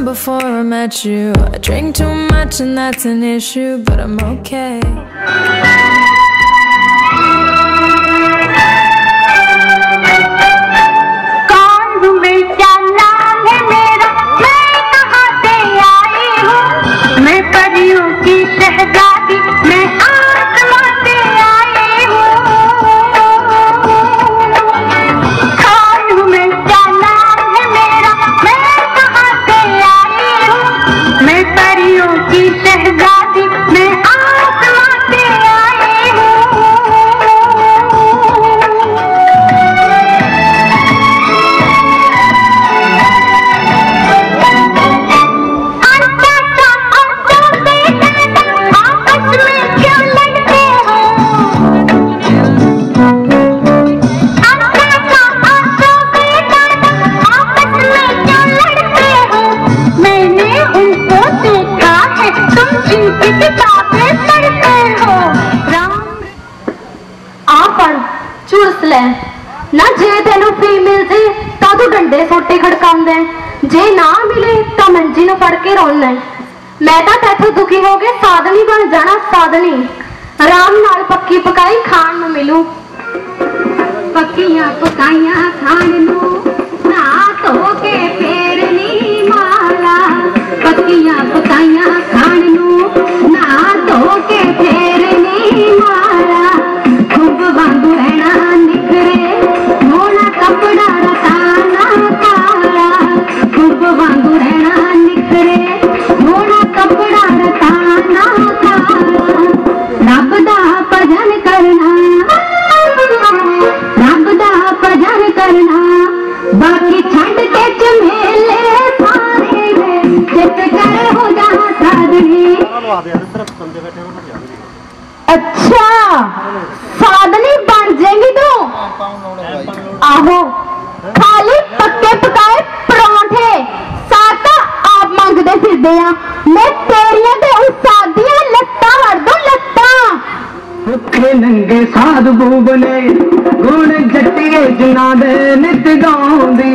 before I met you. I drink too much and that's an issue, but I'm okay. ना जे तेन फी मिलती तो तू डंडे सोटे खड़काउंदा, जे ना मिले तो मंजी नूं फड़ के रोंदा। मैं तो तैथों दुखी हो के साधनी बन जाना, साधनी आराम नाल पक्की पकाई खाण नूं मिलू। पक्कियां पकाइयां खाण नूं ना धो के फेर नी माला, पक्कियां पकाइयां खाण नूं ना धो के फेर नी माला। खूब वांगू रहना निखरे मोना कपड़ा रताना काला, खूब वांगू रहना निखरे मोना कपड़ा रताना काला। रब दा भजन करना, रब दा भजन करना, बाकी छंड के झमेले सारे चित कर हो जा साधनी। अच्छा साधनी बन जाएगी तू? आहो खाली पक्के पकाए परांठे साथ आप मंगते फिरदे आ, मैं तेरियां ते उस्ताद दियां लत्तां वड़ दूं लत्तां। भुखे नंगे साध बूबने गुण जट्टिए जिन्ना दे नित गाउंदी।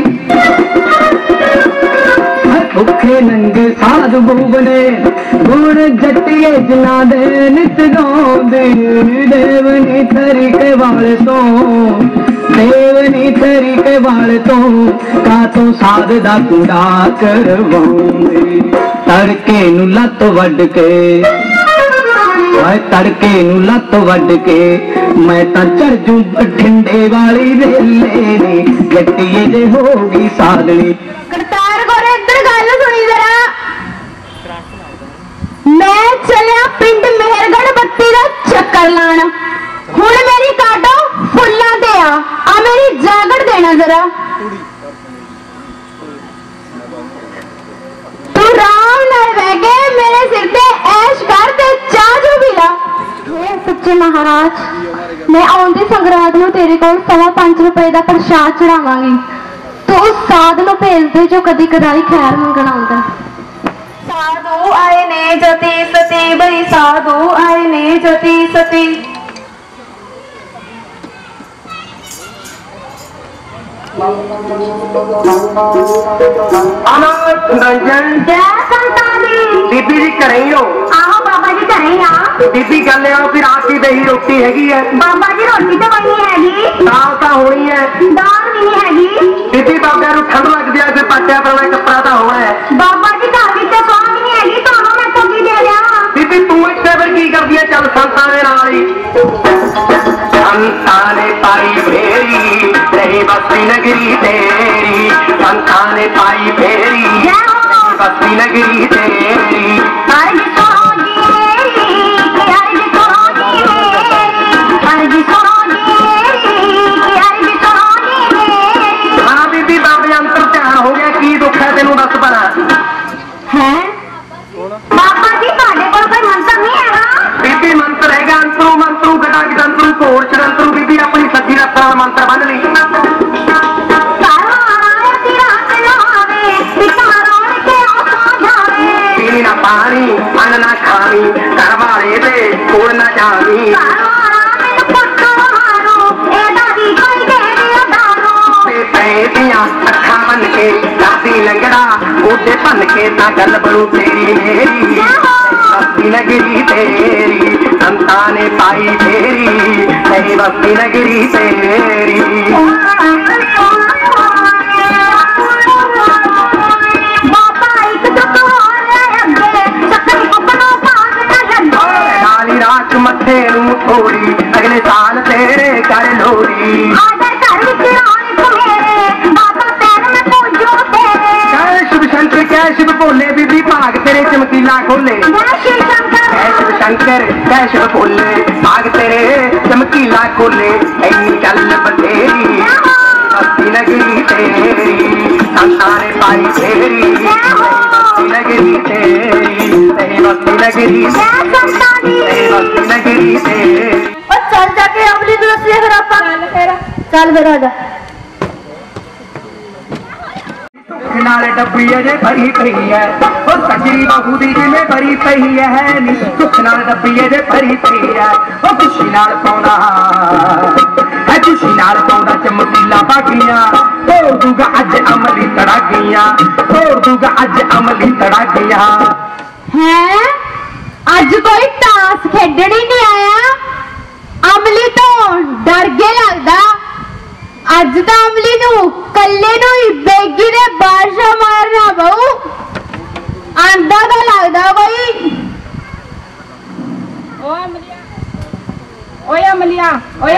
भुखे नंगे साध बूबने गुण जट्टिए जिन्ना दे नित गाउंदी। देवनी थरी के वाल तो, देवनी थरी के वाल तो का तो साध दा कुड़ा करवाउंदी। तड़के नूं लत वड के, तड़के नूं लत वड के मैं तां चढ़ जूं बठिंडे वाली रेले नी, जट्टिए जे होगी साधनी। करतार गोरे इधर गल सुनी जरा, मैं चलिया पिंड मेहरगढ़ बत्ती दा चक्कर लाण, हुण मेरी काटो फुल्लां ते आ मेरी जागड़ देना जरा। तू राम नाल बह के मेरे सिर ते ऐश कर ते चाह जो भी ला। हे सच्चे महाराज, मैं आउंदी संगरात नूं तेरे कोल 5.25 रुपए दा प्रसाद चढ़ावांगी, तो उस साध नूं भेज दे जो कदी कदाई खैर मंगण आउंदा। साधु आए ने जती सती, बई साधु आए ने जती सती। बीबी जी घरे ही हो? आहो बाबा जी घरे ही आ। बीबी गल फिर रात की दही रोटी हैगी है? बाबा जी रोटी तो कोई नहीं हैगी, दाल तो होनी है। दाल भी नहीं हैगी। बीबी बाबे नूं ठंड लगदी है, फिर पाटिया वाला कपड़ा तो होना है। बाबा जी घर विच स्वाद नहीं हैगी, ਤੁਹਾਨੂੰ मैं थोड़ी दे दिया। बीबी तू इत्थे फिर की करदी है? चल संतां दे नाल ही। संतां ने पाई फेरी रही बस्ती नगरी तेरी, संतां ने पाई फेरी बस्ती नगरी तेरी। हाँ बीबी बाबे अंतर ध्यान हो गया, की दुख है तेनू दस भला है? बाबा जी ਤੁਹਾਡੇ ਕੋਲ ਕੋਈ ਮੰਤਰ ਨਹੀਂ ਹੈਗਾ? बीबी मंत्र हैगा, अंतरू मंतरू गड़ा गंतरू घोर चरंतरू। बीबी अपनी सज्जी रत्त नाल मंत्र बन ली। पीनी ना पानी अन्न ना खानी, घर वाले दे कोल ना जानी। अखा बन के लाती लंगड़ा मोटे भन के ता गल बनू तेरी मेरी बस्ती नगरी तेरी संता ने पाई फेरी नहीं बस्ती नगरी तेरी नाली रात मथे नू थोड़ी अगले साल तेरे कर लोड़ी शिव शंकर क्या शिव बोले बीबी भाग तेरे चमकीला खोले शिव शंकर क्या शिव बोले भाग तेरे चमकीला खोले ऐनी गल बतेरी बस्ती नगरी तेरी संता ने पाई फेरी बस्ती नगरी तेरी बस्ती नगरी बस्ती नगरी तेरी चल जाके अमली दूसरी फिर आप चल फिर आजा नाले डब्बी अजे भरी पई है ओ सजरी बहू दी जिवें भरी पई है नी सुख नाल डब्बी अजे भरी पई है ओ खुशी नाल पाउंदा है खुशी नाल पाउंदा चमकीला बागियां तोड़ दूगा अज अमली तड़ागियां तोड़ दूगा अज अमली तड़ागियां हैं अज कोई टास खेडनी नहीं आया अमली तो डर गया लगदा अज तो अमली नू कल्ले नू ही बेगी ने बारशा मारना बहु आंदा तो लगदा कोई ओए अमलिया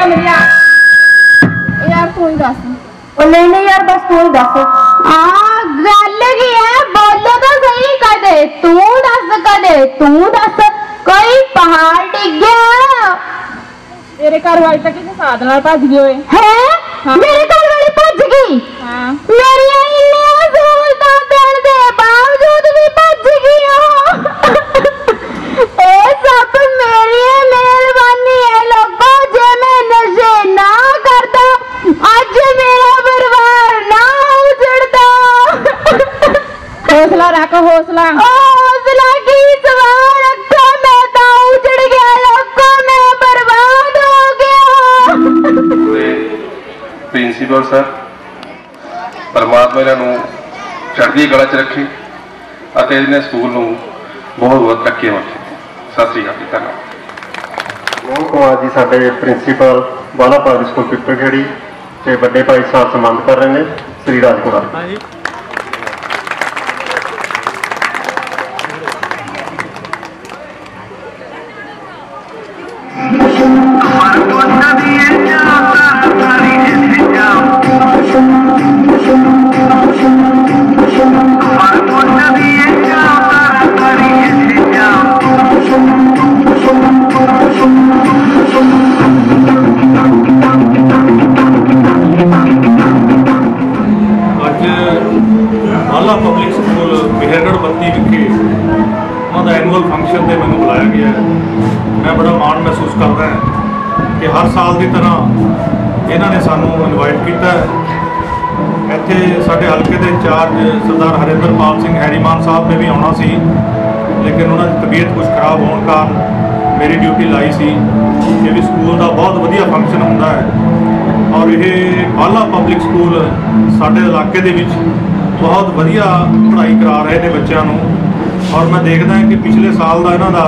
यार तू ही दस नहीं यार बस तू दस गल की है बोलो तो सही कदे तू दस कोई पहाड़ डिग गया तेरे घर वाले तक किसी साथ नाल भज गए होए है हाँ। मेरे घर वाली भज गई हाँ। मेरी इन्नियां सहूलतां देण दे बावजूद भी भज गई ए सब मेरी मेहरबानी है लोगों जे मैं नशे ना करता आज मेरा परिवार ना उजड़ता हौसला रख हौसला की सवाल रखा मैं तो उजड़ गया लोगों मैं बर्बाद हो गया प्रिंसीपल सर परमात्मा इन्हों चढ़दी कला च रखे इन्हें स्कूल में बहुत बहुत तरक्की बख्शे सत श्री अकाल धन्यवाद मोहन कुमार जी साडे principal Bala primary school Pipalkhedi ते बड़े भाई साहब सम्मानित कर रहे हैं श्री राजकुमार बाला पब्लिक स्कूल मेहरगढ़ बत्ती विखे उन्होंने एनुअल फंक्शन से मैंने बुलाया गया है। मैं बड़ा माण महसूस कर रहा है कि हर साल की तरह इन्होंने सानू इनवाइट किया है। इत्थे साडे हल्के के इंचार्ज सरदार हरिंदरपाल सिंह हैरीमान साहब ने भी आना सी, लेकिन उन्होंने तबीयत कुछ खराब होने कारण मेरी ड्यूटी लाई सी। ये भी स्कूल का बहुत वधिया फंक्शन होंदा है और ये बाला पब्लिक स्कूल साडे इलाके दे विच बहुत वधिया पढ़ाई करा रहे हैं बच्चों को। और मैं देखता है कि पिछले साल का इन्हों का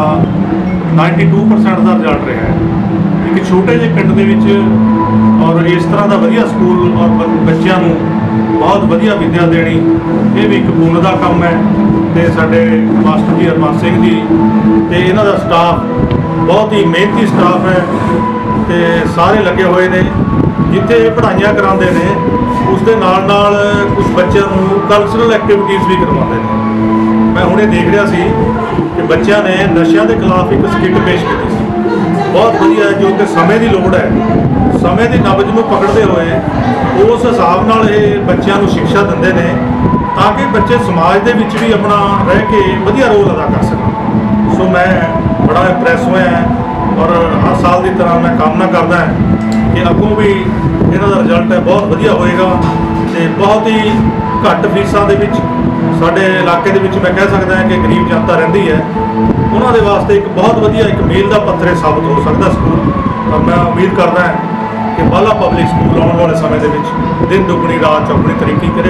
92% का रिजल्ट रहा है। एक छोटे जे पिंड दे विच और इस तरह का वधिया स्कूल और बच्चों को बहुत वधिया विद्या देनी ये भी एक पुण्य का काम है। तो साडे मास्टर जी हरमन सिंह जी तो इन्हों का स्टाफ बहुत ही मेहनती स्टाफ है तो सारे लगे हुए ने जिथे पढ़ाइयाँ कराते हैं उसके नाल कुछ बच्चों को कल्चरल एक्टिविटीज़ भी करवाते हैं। मैं हुणे देख रहा सी कि बच्चों ने नशे के खिलाफ एक स्किट पेश की सी, बहुत वधिया जो कि समय की लोड़ है। समय की नबज में पकड़ते हुए उस हिसाब नाल ये बच्चों को शिक्षा देंगे ने ताकि बच्चे समाज के विच भी अपना रह के वधिया रोल अदा कर सकन। सो मैं बड़ा इंप्रैस होया और हर साल की तरह मैं कामना करदा कि अगों भी इन्हों का रिजल्ट है बहुत वधिया होएगा। तो बहुत ही घट फीसां दे विच साडे इलाके दे विच मैं कह सकदा कि गरीब जनता रहिंदी है, उन्होंने वास्ते एक बहुत वधिया एक मील का पत्थर साबित हो सकता स्कूल। और मैं उम्मीद करदा कि बाला पब्लिक स्कूल आने वाले समय के दिन दुगनी रात चौगुनी तरक्की करे।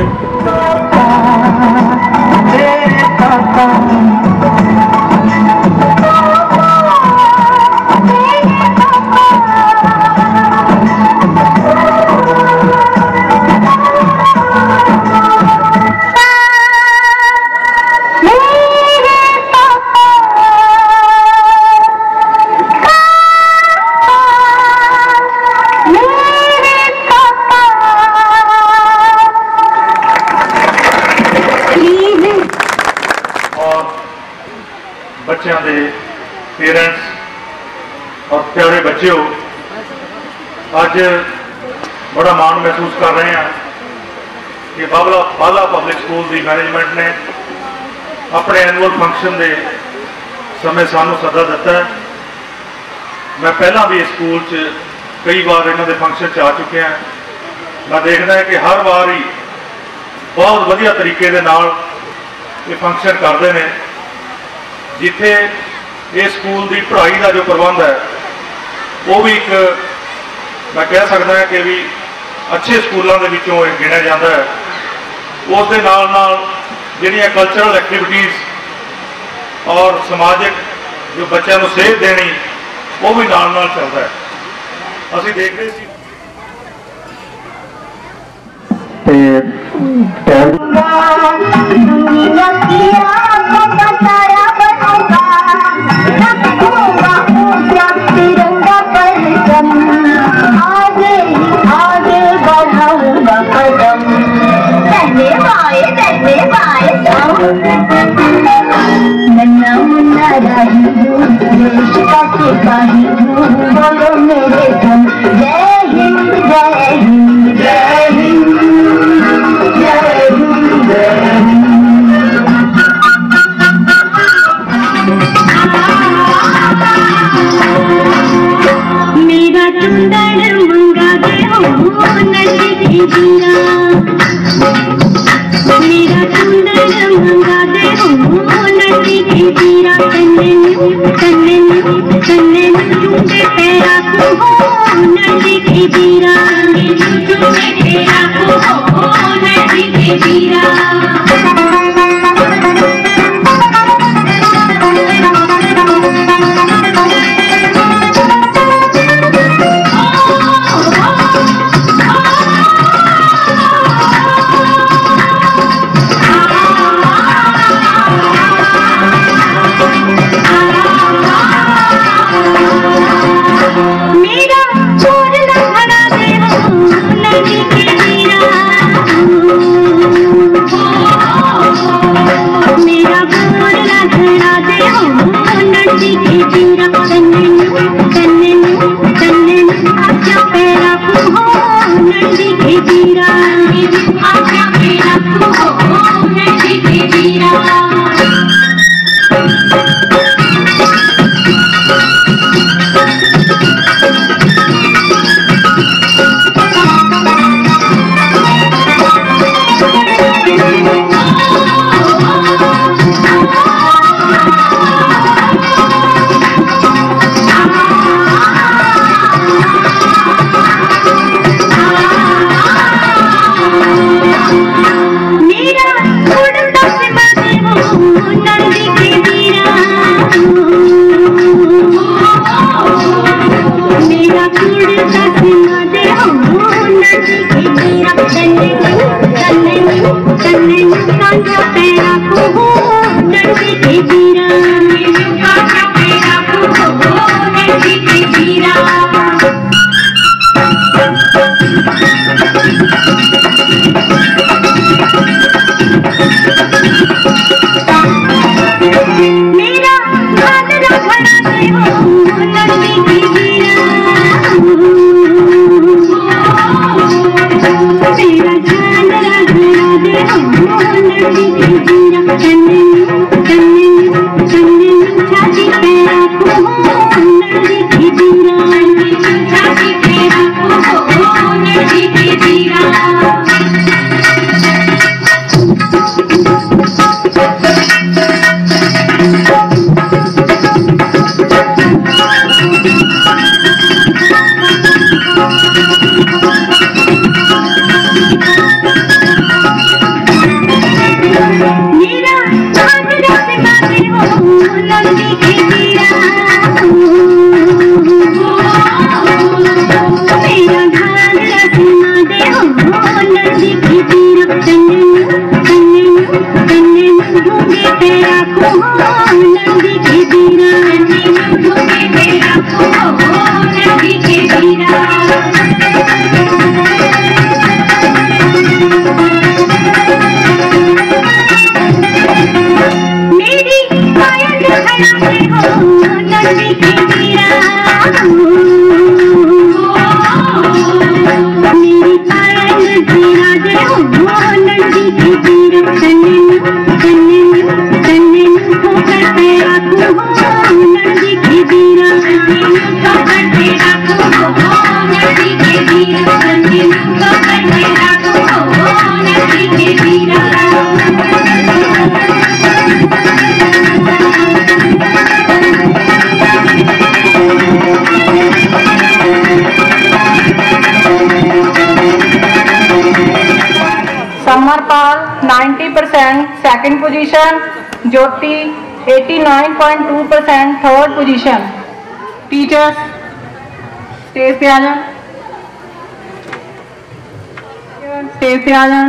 बच्चों के पेरेंट्स और प्यारे बच्चों, अज बड़ा मान महसूस कर रहे हैं कि बाला पब्लिक स्कूल की मैनेजमेंट ने अपने एनुअल फंक्शन के समय सानू सदा दिता है। मैं पहला भी इस स्कूल कई बार इन्हों के फंक्शन आ चुके हैं। मैं देखता है कि हर बार ही बहुत वधिया तरीके के नाल ये फंक्शन करते हैं। जिथे इस स्कूल की पढ़ाई का जो प्रबंध है वो भी एक मैं कह सकता है कि भी अच्छे स्कूलों के विचों गिणिया जाता है। उस दे नाल नाल जिहड़ियां कल्चरल एक्टिविटीज़ और समाजिक जो बच्चों को सेध देनी वो भी नाल नाल चलता है। असीं देख रहे सी रखो नंदी के बीरा रखो नंदी के बीरा मेरी पायल खड़ा हो नंदी के बीरा मेरी पायल खड़ा दे हो नंदी के बीरा तन्ने को करते रखो नंदी के बीरा को करते रखो नंदी के बीरा तन्ने को करते रखो नंदी के बीरा Samarpal 90% second position, Jyoti 89.2% third position. Teachers stage पे आ जाओ, स्टेज पे आ जाओ।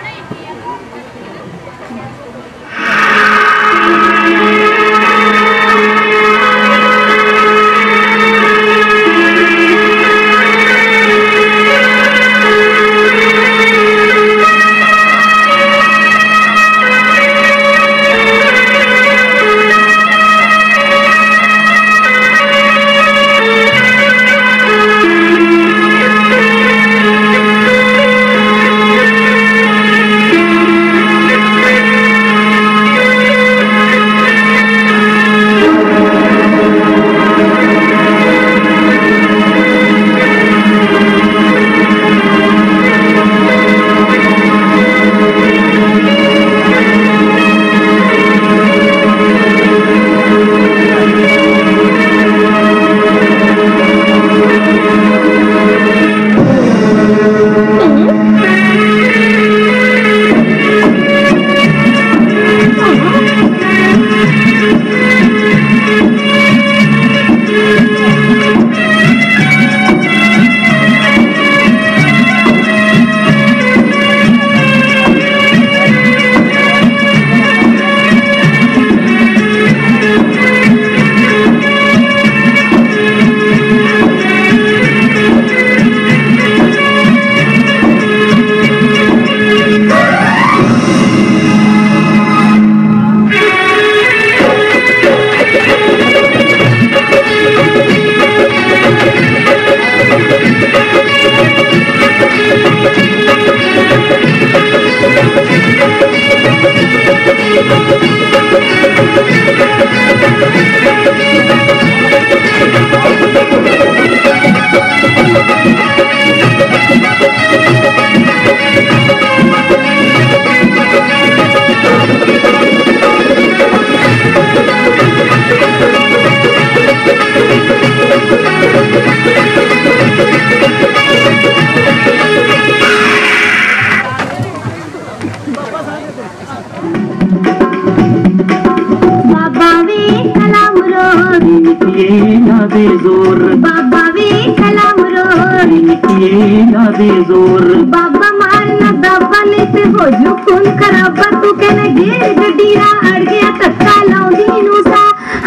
बाबा मारना दाबा नहीं से हो जो खून खराबा तू कहना घेर गड्डीरा अड़ गया तक्का लाउंदी नूसा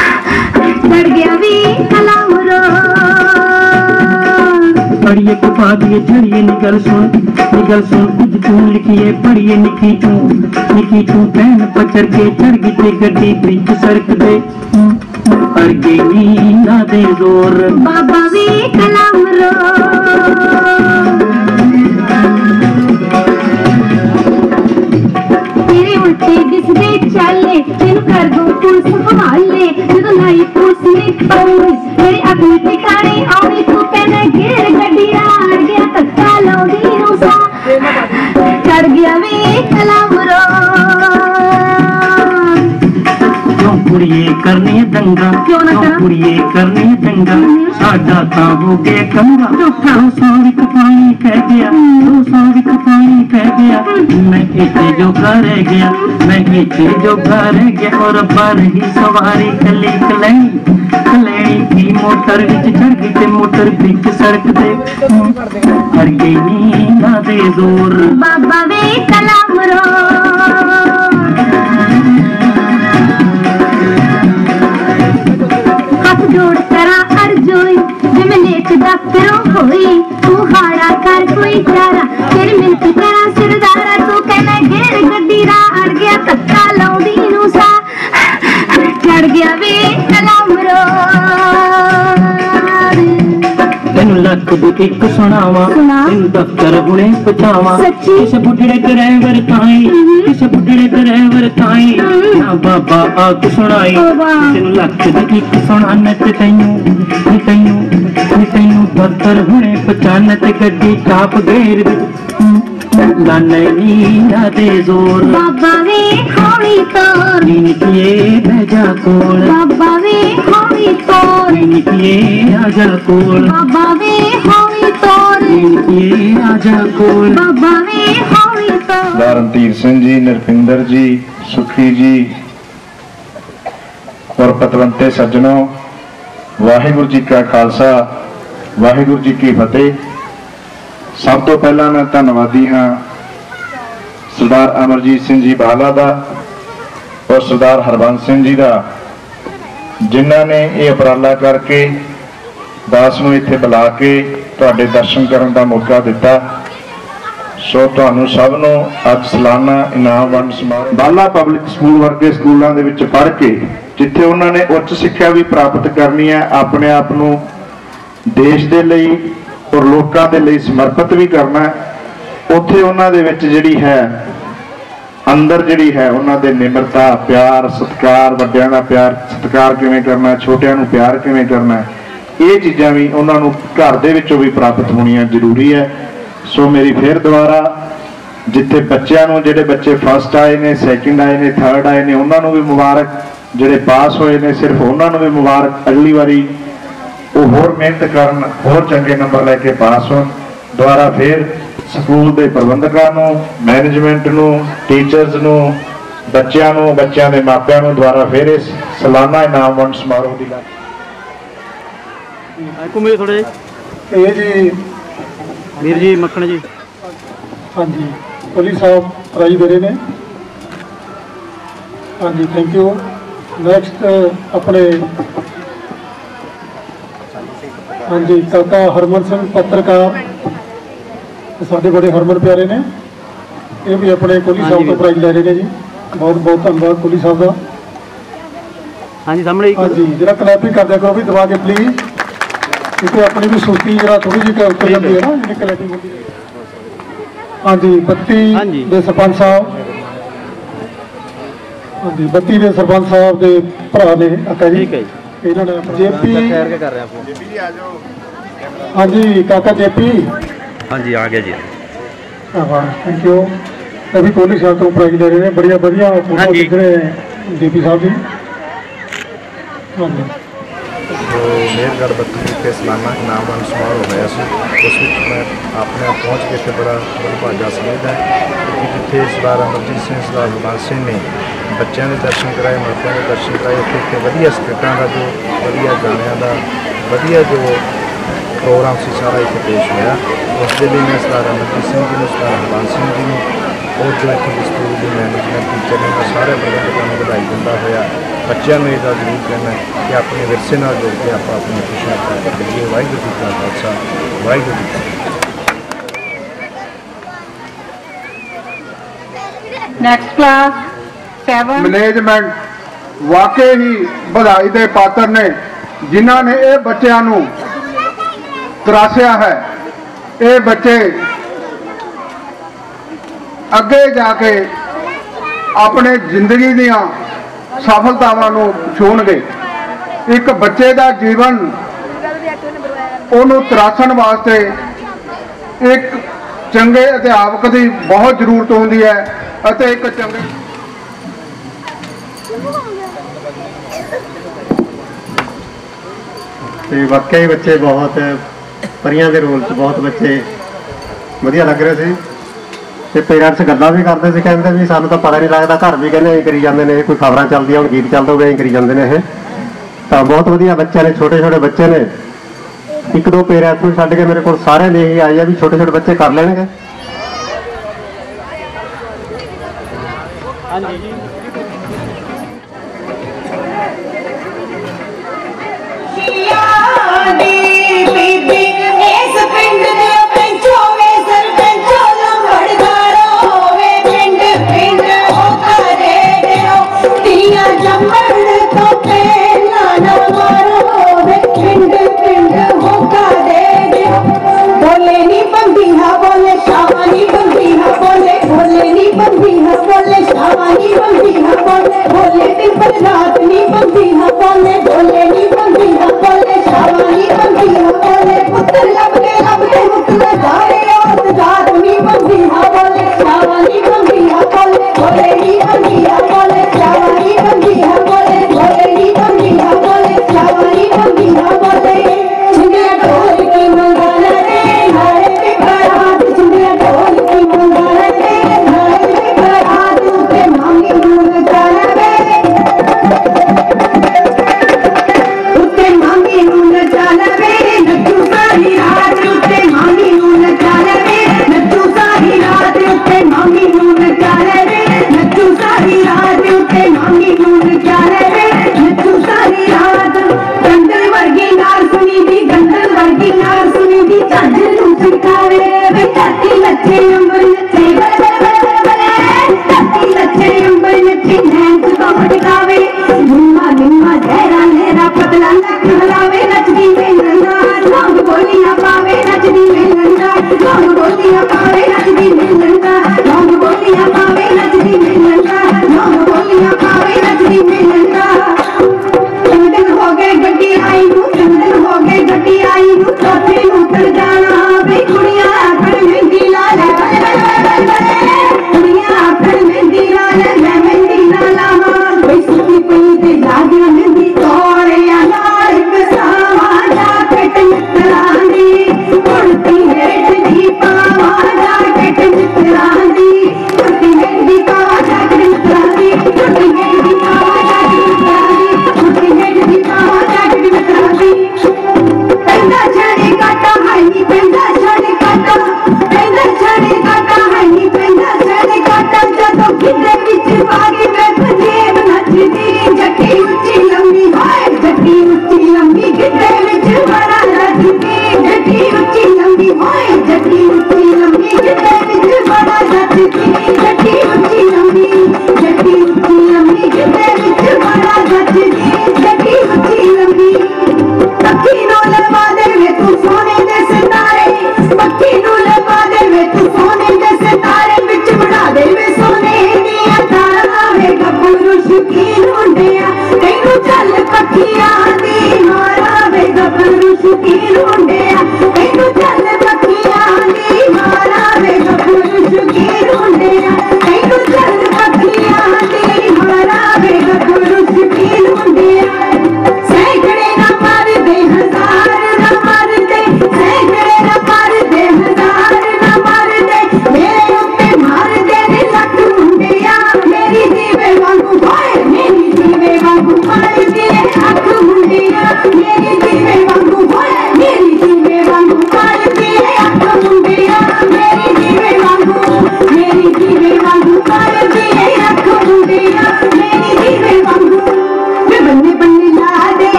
चढ़ गया वे कलाम रो पढ़िए तो पादिए झड़िए निकल सुन कुछ तू लिखिए पढ़िए निकी तू पैन पचर के चढ़ गई गड्डी बीच सड़क दे अड़ गई ना दे जोर बाबा वे कलाम रो दिसदे चले तेन कर दो पुलिस संभाल ले जो लाई पुलिस ने पौस मेरी अगली ठिकाने आउनी तू कहना घेर गड्डिया अड़ गया तक्का लाउंदी नूसा चढ़ गया वे कलाम रो क्यों कुड़िए करने दंगा क्यों ना कुड़िए करने दंगा साडा ता हो गया कंगा 200 विक पानी कह गया 200 विक पानी कह गया मैं इतने जो रह गया मैं इतने जो रह गया और पर ही सवारी कली कलैनी की मोटर विच चढ़ गई ते मोटर बीच सड़क दे हर गई ना दे जोर बाबा वे कलाम रो डॉक्टरों होई तू हाड़ा कर कोई चारा फिर मिलती करा सरदारा तू कहना घेर गड्डी राह अड़ गया धक्का लाउंदी नू सा चढ़ गया वे कलामरो तेन लख दी एक सुनावा तेन दफ्तर हुणे पहुंचावा किस बुढ़ड़े ड्राइवर ताई किस बुढ़ड़े ड्राइवर ताई ना बाबा आग सुनाई तेन लख दी एक सुनाना ते तैनू दफ्तर हुणे पहुंचाना ते गड्डी चाप घेर लाने नीला दे जोर बाबा वे खोली तोर नीतिए भेजा कोल बाबा वे खोली तोर नीतिए आजा कोल बाबा वे खोली तोर नीतिए आजा कोल बाबा वे खोली तोर रणधीर सिंह जी, नरपिंदर जी, सुखी जी और पतवंते सज्जनों, वाहिगुरु जी का खालसा वाहिगुरु जी की फतेह। सब तो पहला मैं धन्नवादी हाँ सरदार अमरजीत सिंह जी बाला दा और सरदार हरबंस सिंह जी का, जिन्हों ने ये उपराला करके दास नूं इत्थे बुला के तुहाडे दर्शन करने का मौका दिता। सो तुहानूं सब नूं अज सालाना इनाम वंड समारोह बाला पब्लिक स्कूल वर्गे स्कूलों दे विच पढ़ के जिथे उन्होंने उच्च सिक्ख्या भी प्राप्त करनी है, अपने आप नूं देश दे लई और लोगों के लिए समर्पित भी करना है, उत्थे उन्हां दे विच जिहड़ी है अंदर जिहड़ी है उन्हां दे निमरता प्यार सत्कार वड्डियां दा प्यार सत्कार किवें करना, छोटियां नूं प्यार किवें करना, ये चीज़ां भी उन्हां नूं घर दे विचों भी प्राप्त होणियां जरूरी है। सो मेरी फिर दोबारा जिथे बच्चों नूं जिहड़े बच्चे फस्ट आए ने सैकेंड आए ने थर्ड आए ने उन्हां नूं भी मुबारक, जिहड़े पास होए ने सिर्फ उन्हां नूं भी मुबारक, अगली वारी वो होर मेहनत करन होर चंगे नंबर लैके पास हो। दोबारा फिर स्कूल के प्रबंधकों नूं मैनेजमेंट नूं टीचर्स नूं बच्चों नूं बच्चों के मापिਆਂ नूं दोबारा फिर इस सालाना इनाम वंड समारोह की थोड़े जी वीर जी मक्खन जी हाँ जी कोहली साहब प्राइज दे रहे हैं। हाँ जी थैंक यू। नैक्सट अपने हाँ जी काका हरमन सिंह पत्रकार साढ़े बड़े हरमन प्यारे ने, ये भी अपने कोहली साहब तो प्राइज ले रहे हैं जी। बहुत बहुत धन्यवाद कोहली साहब का। हाँ जी सामने हाँ जी जरा क्लैपिंग कर दिया करो भी दबा के प्लीज, क्योंकि अपनी भी सुस्ती जरा थोड़ी जी उतर जाती है ना जी क्लैपिंग होती है। हाँ जी बत्ती के सरपंच साहब, हाँ जी बत्ती के सरपंच साहब के भरा ने अका जी इन्होंने जेपी हाँ जी काका जेपी हाँ जी आ गया जी। Thank you. अभी कोहली साहब तो प्राइज ले रहे हैं, बढ़िया बढ़िया फोटो दिख रहे हैं जेपी साहब जी। हाँ जी जो मेहरगढ़ बत्ती के सालाना इनाम वंड समारोह होया सी उस मैं अपने आप पहुँच के बड़ा भागा समझदा है कि जिथे सरदार अमरजीत सिंह सरदार हरबंस सिंह ने बच्चों के दर्शन कराए मापियों के दर्शन कराए, उत्थे वधिया स्क्रिप्टां का जो वधिया गाणियां का वधिया जो प्रोग्राम से सारा इतने पेश होया। उस लिए मैं सरदार अमरजीत सिंह जी सरदार हरबंस सिंह जी और जो इतने स्कूल के मैनेजमेंट टीचर ने सारे प्रबंधकों को बधाई दिंदा होया बच्चों में यह जरूर कहना है कि अपने विरसे नाल जुड़ के आप अपनी खुशियां प्राप्त करिए। वाहिगुरू जी का Khalsa Waheguru ji next class 7 management वाकई ही बधाई के पात्र ने जिन्हों ने ये बच्चों नूं तराशिया है। ये बच्चे अगे जाके अपने जिंदगी दियां सफलतावां नूं छूणगे। एक बच्चे का जीवन उन्होंने तराशण वास्ते एक चंगे अध्यापक की बहुत जरूरत होती है अते एक चंगे वाकई बच्चे बहुत परियां के रोल बहुत बच्चे वधिया लग रहे थे। ते पेरेंट्स गल्लां भी करते थे, कहते भी सानूं तां पता नहीं लगता, घर भी कहने ऐ करी जाते हैं, कोई खबरां चलदियां हुण गीत चलदा होवे ऐ करी जाते हैं। तो बहुत वधिया बच्चे ने, छोटे छोटे बच्चे ने। एक दो पेरेंट्स नूं छड्ड के मेरे कोल सारे ने यही आई है भी छोटे छोटे बच्चे कर लेणगे। बीबी बंदी है बोले शाबानी बंदी है बोले भोले नी बंदी है बोले शाबानी बंदी है बोले भोले दिन पर रात नी बंदी है बोले भोले नी बंदी है बोले शाबानी बंदी है बोले पुत्र लबके मुकले जाए औरत रात नी बंदी है बोले शाबानी बंदी है बोले भोले नी बंदी है बोले शाबानी बंदी है बोले भोले नी बंदी है बोले शाबानी बंदी है बोले जिंदगी ढोल की मंगल रे हरे पे बारात जिंदगी ढोल की मंगल रे हरे पे बारात उते मांगी नून जाना रे उते मांगी नून जाना रे नचू सारी रात उते मांगी नून जाना रे नचू सारी रात उते मांगी नून जाना रे नचू सारी रात उते मांगी नून जाना रे नचू सारी रात गंदल वर्गी नार सुनी दी गंदल वर्गी नार सुनी दी झंझ नूं छकावे वे धरती लच्छे अंबर नच्चे धरती लच्छे अंबर नच्चे नैन तो भटकावे निम्मा निम्मा जहरा लहरा पतला लक हलावे नचदी में नंगा लौंग बोलियां पावे नचदी में नंगा लौंग बोलियां पावे नचदी में नंगा लौंग बोलियां पावे नचदी में नंगा लौंग बोलियां पावे नचदी में नंगा चंदन हो गए गड्डी आई नू चंदन हो गए गड्डी आई नू चौथे उतर जाना वे कुड़ियां आखड़ मेहंदी लाल कुड़ियां आखड़ मेहंदी लाल मैं मेहंदी ना लावा कोई सुनी पई ते लागे मेहंदी तोड़े नाल कसावा जाके टकरानी उड़ती हेठ दी पावा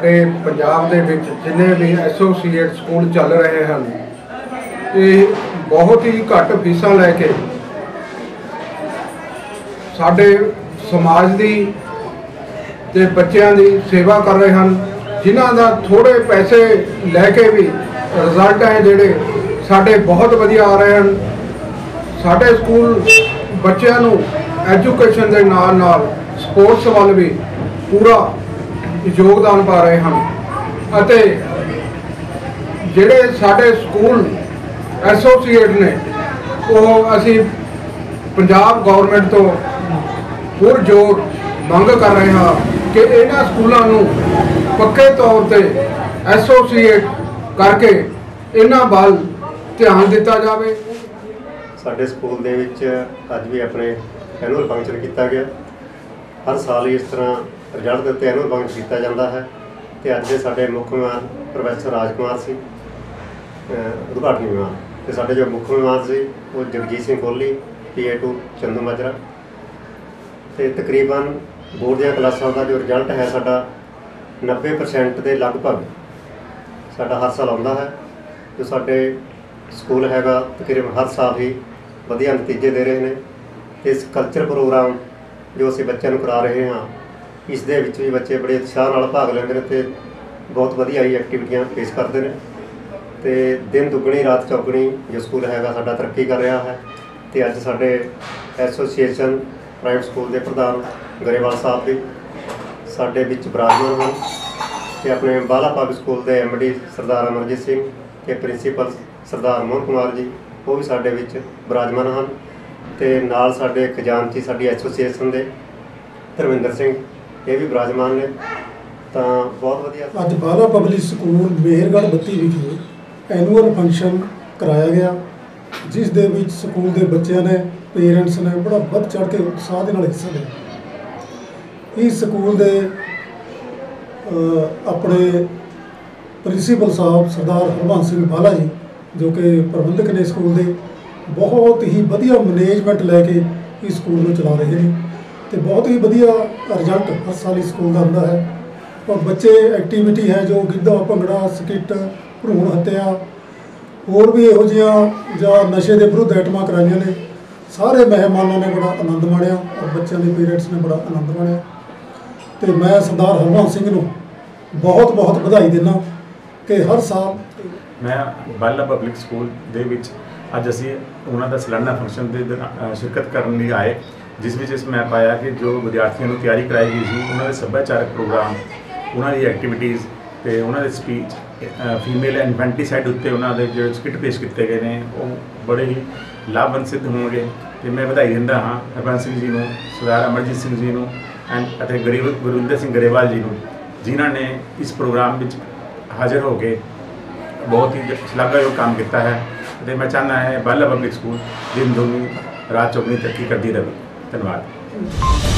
ਸਾਡੇ ਪੰਜਾਬ ਦੇ ਵਿੱਚ ਜਿੰਨੇ ਵੀ ਐਸੋਸੀਏਟ ਸਕੂਲ ਚੱਲ ਰਹੇ ਹਨ ਇਹ ਬਹੁਤ ਹੀ ਘੱਟ ਫੀਸਾਂ ਲੈ ਕੇ ਸਾਡੇ ਸਮਾਜ ਦੀ ਤੇ ਬੱਚਿਆਂ ਦੀ ਸੇਵਾ ਕਰ ਰਹੇ ਹਨ, ਜਿਨ੍ਹਾਂ ਦਾ ਥੋੜੇ ਪੈਸੇ ਲੈ ਕੇ ਵੀ ਰਿਜ਼ਲਟ ਹੈ ਜਿਹੜੇ ਸਾਡੇ ਬਹੁਤ ਵਧੀਆ ਆ ਰਹੇ ਹਨ। ਸਾਡੇ ਸਕੂਲ ਬੱਚਿਆਂ ਨੂੰ ਐਜੂਕੇਸ਼ਨ ਦੇ ਨਾਲ ਨਾਲ ਸਪੋਰਟਸ ਵੱਲ ਵੀ ਪੂਰਾ ਯੋਗਦਾਨ ਪਾ ਰਹੇ ਹਨ ਅਤੇ ਜਿਹੜੇ ਸਾਡੇ ਸਕੂਲ ਐਸੋਸੀਏਟ ਨੇ ਉਹ ਅਸੀਂ ਪੰਜਾਬ ਗਵਰਨਮੈਂਟ ਤੋਂ ਪੁਰਜ਼ੋਰ ਮੰਗ ਕਰ ਰਹੇ ਹਾਂ ਕਿ ਇਹਨਾਂ ਸਕੂਲਾਂ ਨੂੰ ਪੱਕੇ ਤੌਰ ਤੇ ਐਸੋਸੀਏਟ ਕਰਕੇ ਇਹਨਾਂ ਵੱਲ ਧਿਆਨ ਦਿੱਤਾ ਜਾਵੇ। ਸਾਡੇ ਸਕੂਲ ਦੇ ਵਿੱਚ ਅੱਜ ਵੀ ਆਪਣੇ ਐਨੂਅਲ ਫੰਕਸ਼ਨ ਕੀਤਾ ਗਿਆ। ਹਰ ਸਾਲ ਹੀ ਇਸ ਤਰ੍ਹਾਂ ਰਿਜ਼ਲਟ ਦੇ ਉੱਤੇ ਐਨੂਅਲ ਫੰਕਸ਼ਨ ਕੀਤਾ ਜਾਂਦਾ ਹੈ ਤੇ ਅੱਜ ਦੇ ਸਾਡੇ ਮੁੱਖ ਮਹਿਮਾਨ ਪ੍ਰੋਫੈਸਰ ਰਾਜ ਕੁਮਾਰ ਸੀ ਉਦਘਾਟਨੀ ਮਹਿਮਾਨ, ਤੇ ਸਾਡੇ ਜੋ ਮੁੱਖ ਮਹਿਮਾਨ ਸੀ ਉਹ ਜਗਜੀਤ ਸਿੰਘ ਕੋਹਲੀ PA2 ਚੰਦੂ ਮਾਜਰਾ। ਤੇ ਤਕਰੀਬਨ ਬੋਰਡ ਦੀਆਂ ਕਲਾਸਾਂ ਦਾ ਜੋ ਰਿਜ਼ਲਟ ਹੈ ਸਾਡਾ 90% ਦੇ ਲਗਭਗ ਸਾਡਾ ਹਰ ਸਾਲ ਆਉਂਦਾ ਹੈ। ਜੋ ਸਾਡੇ ਸਕੂਲ ਹੈਗਾ ਤਕਰੀਬਨ ਹਰ ਸਾਲ ਹੀ ਵਧੀਆ ਨਤੀਜੇ ਦੇ ਰਹੇ ਨੇ। ਤੇ ਇਸ ਕਲਚਰ ਪ੍ਰੋਗਰਾਮ ਜੋ ਅਸੀਂ ਬੱਚਿਆਂ ਨੂੰ ਕਰਾ ਰਹੇ ਹਾਂ ਇਸ ਦੇ ਵਿੱਚ ਵੀ ਬੱਚੇ ਬੜੇ ਉਤਸ਼ਾਹ ਨਾਲ ਭਾਗ ਲੈਂਦੇ ਨੇ ਤੇ ਬਹੁਤ ਵਧੀਆ ਹੀ ਐਕਟੀਵਿਟੀਆਂ ਪੇਸ਼ ਕਰਦੇ ਨੇ ਤੇ ਦਿਨ ਦੁੱਗਣੀ ਰਾਤ ਚੌਗਣੀ ਜੋ ਸਕੂਲ ਹੈਗਾ ਸਾਡਾ ਤਰੱਕੀ ਕਰ ਰਿਹਾ ਹੈ। ਤੇ ਅੱਜ ਸਾਡੇ ਐਸੋਸੀਏਸ਼ਨ ਪ੍ਰਾਈਵੇਟ ਸਕੂਲ ਦੇ ਪ੍ਰਧਾਨ ਗਰੇਵਾਲ ਸਾਹਿਬ ਵੀ ਸਾਡੇ ਵਿੱਚ ਬਰਾਜਮਾਨ ਹਨ ਤੇ ਆਪਣੇ ਬਾਲਾ ਪਬਲਿਕ ਸਕੂਲ ਦੇ MD ਸਰਦਾਰ ਅਮਰਜੀਤ ਸਿੰਘ ਤੇ ਪ੍ਰਿੰਸੀਪਲ ਸਰਦਾਰ ਮੋਹਨ ਕੁਮਾਰ ਜੀ ਉਹ ਵੀ ਸਾਡੇ ਵਿੱਚ ਬਰਾਜਮਾਨ ਹਨ ਤੇ ਨਾਲ ਸਾਡੇ ਖਜ਼ਾਨਚੀ ਸਾਡੀ ਐਸੋਸੀਏਸ਼ਨ ਦੇ ਧਰਮਿੰਦਰ ਸਿੰਘ ਇਹ ਵੀ ਬਰਾਜਮਾਨ ਨੇ। ਤਾਂ ਬਹੁਤ ਵਧੀਆ ਅੱਜ ਬਾਲਾ ਪਬਲਿਕ ਸਕੂਲ ਮੇਹਰਗੜ੍ਹ 32 ਵਿਖੇ ਐਨੂਅਲ ਫੰਕਸ਼ਨ ਕਰਾਇਆ ਗਿਆ, ਜਿਸ ਦੇ ਵਿੱਚ ਸਕੂਲ ਦੇ ਬੱਚਿਆਂ ਨੇ ਪੇਰੈਂਟਸ ਨੇ ਬੜਾ ਵੱਧ ਚੜ੍ਹ ਕੇ ਉਤਸ਼ਾਹ ਦੇ ਨਾਲ ਹਿੱਸਾ ਲਿਆ। ਇਸ ਸਕੂਲ ਦੇ ਆਪਣੇ ਪ੍ਰਿੰਸੀਪਲ ਸਾਹਿਬ ਸਰਦਾਰ ਹਰਬੰਸ ਸਿੰਘ ਬਾਲਾ ਜੀ ਜੋ ਕਿ ਪ੍ਰਬੰਧਕ ਨੇ ਸਕੂਲ ਦੇ, ਬਹੁਤ ਹੀ ਵਧੀਆ ਮੈਨੇਜਮੈਂਟ ਲੈ ਕੇ ਇਸ ਸਕੂਲ ਨੂੰ ਚਲਾ ਰਹੇ ਨੇ ਤੇ ਬਹੁਤ ਹੀ ਵਧੀਆ ਰਿਜ਼ਲਟ ਹਰ ਸਾਲ ਇਸ ਸਕੂਲ ਦਾ ਹੁੰਦਾ ਹੈ। ਔਰ ਬੱਚੇ ਐਕਟੀਵਿਟੀ ਹੈ ਜੋ ਗਿੱਧਾ ਭੰਗੜਾ ਸਕਿੱਟ ਭਰੂਣ ਹੱਤਿਆ ਹੋਰ ਵੀ ਇਹੋ ਜਿਹੀਆਂ ਜਾਂ ਨਸ਼ੇ ਦੇ ਵਿਰੁੱਧ ਆਈਟਮਾਂ ਕਰਾਈਆਂ ਨੇ। ਸਾਰੇ ਮਹਿਮਾਨਾਂ ਨੇ ਬੜਾ ਆਨੰਦ ਮਾਣਿਆ ਔਰ ਬੱਚਿਆਂ ਦੇ ਪੇਰੈਂਟਸ ਨੇ ਬੜਾ ਆਨੰਦ ਮਾਣਿਆ ਤੇ ਮੈਂ ਸਰਦਾਰ ਹਰਬੰਸ ਸਿੰਘ ਨੂੰ ਬਹੁਤ ਬਹੁਤ ਵਧਾਈ ਦਿੰਦਾ ਕਿ ਹਰ ਸਾਲ ਮੈਂ ਬਾਲਾ ਪਬਲਿਕ ਸਕੂਲ ਦੇ ਵਿੱਚ ਅੱਜ ਅਸੀਂ ਉਹਨਾਂ ਦਾ ਸਾਲਾਨਾ ਫੰਕਸ਼ਨ ਦੇ ਸ਼ਿਰਕਤ ਕਰਨ ਲਈ ਆਏ, ਜਿਸ ਵਿੱਚ ਮੈਂ ਪਾਇਆ ਕਿ ਜੋ ਵਿਦਿਆਰਥੀਆਂ ਨੂੰ ਤਿਆਰੀ ਕਰਾਈ ਗਈ ਸੀ ਉਹਨਾਂ ਦੇ ਸੱਭਿਆਚਾਰਕ ਪ੍ਰੋਗਰਾਮ, ਉਹਨਾਂ ਦੀ ਐਕਟੀਵਿਟੀਜ਼ ਤੇ ਉਹਨਾਂ ਦੇ ਸਪੀਚ ਫੀਮੇਲ ਇਨਫੈਂਟੀਸਾਈਡ ਉੱਤੇ ਉਹਨਾਂ ਦੇ ਜਿਹੜੇ ਸਕਿੱਟ ਪੇਸ਼ ਕੀਤੇ ਗਏ ਨੇ ਉਹ ਬੜੇ ਹੀ ਲਾਭਵੰਦ ਸਿੱਧ ਹੋਣਗੇ। ਤੇ ਮੈਂ ਵਧਾਈ ਦਿੰਦਾ ਹਾਂ ਹਰਬੰਸ ਸਿੰਘ ਜੀ ਨੂੰ, ਸਰਦਾਰ ਅਮਰਜੀਤ ਸਿੰਘ ਜੀ ਨੂੰ ਅਤੇ ਗੁਰਵਿੰਦਰ ਸਿੰਘ ਗਰੇਵਾਲ ਜੀ ਨੂੰ, ਜਿਨ੍ਹਾਂ ਨੇ ਇਸ ਪ੍ਰੋਗਰਾਮ ਵਿੱਚ ਹਾਜ਼ਰ ਹੋ ਕੇ ਬਹੁਤ ਹੀ ਸ਼ਲਾਘਾਯੋਗ ਕੰਮ ਕੀਤਾ ਹੈ। ਤੇ ਮੈਂ ਚਾਹੁੰਦਾ ਹੈ ਬਾਲਾ ਪਬਲਿਕ ਸਕੂਲ ਦਿਨ ਦੁਗਣੀ ਰਾਤ ਚੌਗਣੀ ਤਰੱਕੀ ਕਰਦੀ ਰਹੇ। ਧੰਨਵਾਦ।